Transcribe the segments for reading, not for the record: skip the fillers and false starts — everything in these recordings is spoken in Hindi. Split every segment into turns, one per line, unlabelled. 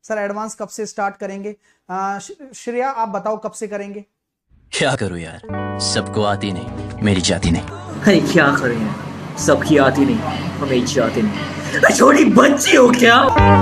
सर एडवांस कब से स्टार्ट करेंगे? श्रेया आप बताओ कब से करेंगे?
क्या करूं यार, सबको आती नहीं, मेरी जाती नहीं।
अरे क्या करें यार, सबकी आती नहीं, हमें जाती नहीं। छोटी बच्ची हो क्या?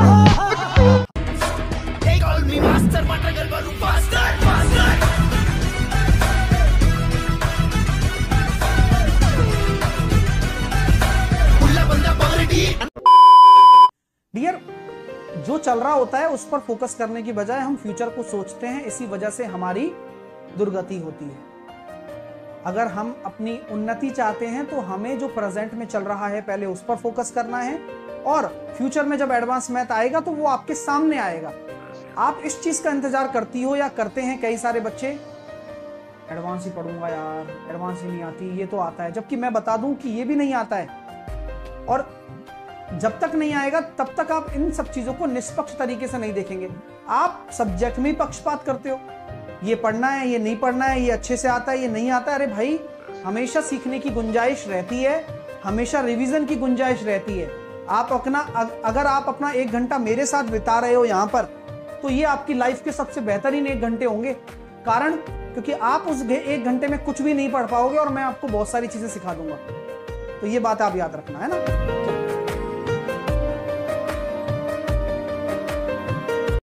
डियर, जो चल रहा होता है उस पर फोकस करने की बजाय हम फ्यूचर को सोचते हैं, इसी वजह से हमारी दुर्गति होती है। अगर हम अपनी उन्नति चाहते हैं तो हमें जो प्रेजेंट में चल रहा है पहले उस पर फोकस करना है, और फ्यूचर में जब एडवांस मैथ आएगा तो वो आपके सामने आएगा। आप इस चीज का इंतजार करती हो या करते हैं कई सारे बच्चे, एडवांस ही पढ़ूंगा यार, एडवांस ही नहीं आती, ये तो आता है। जबकि मैं बता दूं कि ये भी नहीं आता है, और जब तक नहीं आएगा तब तक आप इन सब चीजों को निष्पक्ष तरीके से नहीं देखेंगे। आप सब्जेक्ट में पक्षपात करते हो, ये पढ़ना है, ये नहीं पढ़ना है, ये अच्छे से आता है, ये नहीं आता है। अरे भाई, हमेशा सीखने की गुंजाइश रहती है, हमेशा रिवीजन की गुंजाइश रहती है। अगर आप अपना 1 घंटा मेरे साथ बिता रहे हो यहाँ पर, तो ये आपकी लाइफ के सबसे बेहतरीन 1 घंटे होंगे। कारण क्योंकि आप उस 1 घंटे में कुछ भी नहीं पढ़ पाओगे और मैं आपको बहुत सारी चीजें सिखा दूंगा। तो ये बात आप याद रखना है ना।